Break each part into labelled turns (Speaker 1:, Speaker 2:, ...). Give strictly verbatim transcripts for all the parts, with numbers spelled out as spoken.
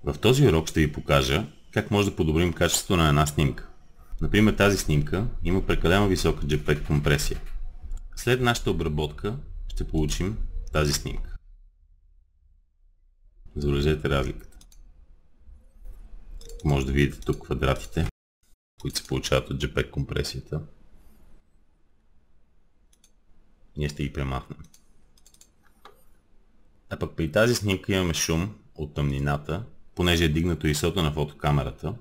Speaker 1: В този урок ще ви покажа как може да подобрим качеството на една снимка. Например, тази снимка има прекалено висока JPEG компресия. След нашата обработка ще получим тази снимка. Забележете разликата. Може да видите тук квадратите, които се получават от JPEG компресията. Ние ще ги премахнем. А пък при тази снимка имаме шум от тъмнината, понеже е дигнато ай ес о-то на фотокамерата.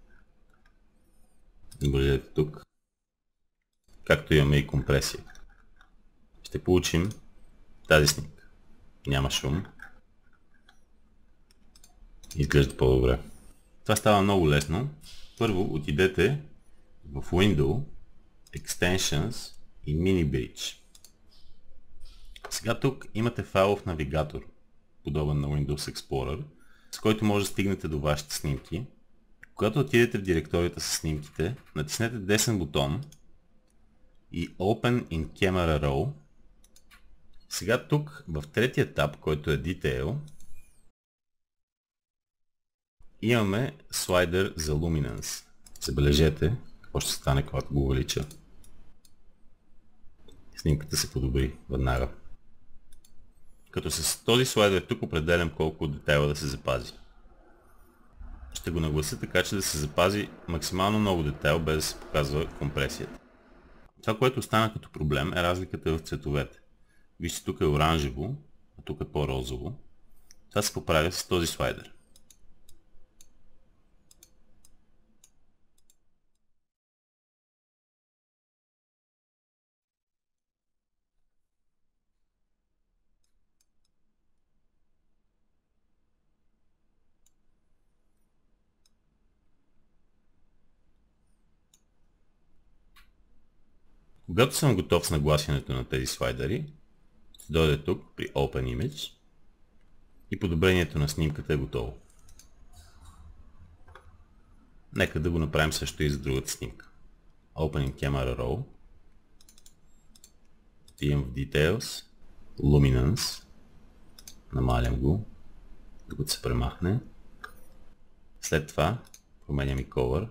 Speaker 1: Забележете тук. Както имаме и компресия. Ще получим тази снимка. Няма шум. Изглежда по-добре. Това става много лесно. Първо отидете в Window, Extensions и Mini Bridge. Сега тук имате файлов навигатор, подобен на Windows Explorer, с който може да стигнете до вашите снимки. Когато отидете в директорията с снимките, натиснете десен бутон и Open in Camera Raw. Сега тук в третия таб, който е Detail, имаме слайдер за Luminance. Забележете какво ще стане, когато го увелича. Снимката се подобри веднага. Като с този слайдер тук определям колко от детайла да се запази. Ще го наглася така, че да се запази максимално много детайл, без да се показва компресията. Това, което остана като проблем, е разликата в цветовете. Вижте, тук е оранжево, а тук е по-розово. Това се поправя с този слайдер. Когато съм готов с нагласянето на тези слайдери, ще дойде тук при Open Image и подобрението на снимката е готово. Нека да го направим също и за другата снимка. Open in Camera Raw. Отивам в Details, Luminance, намалям го, докато се премахне. След това променям и Color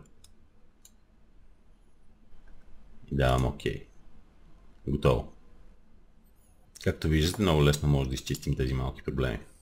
Speaker 1: и давам OK. Готово. Както виждате, много лесно може да изчистим тези малки проблеми.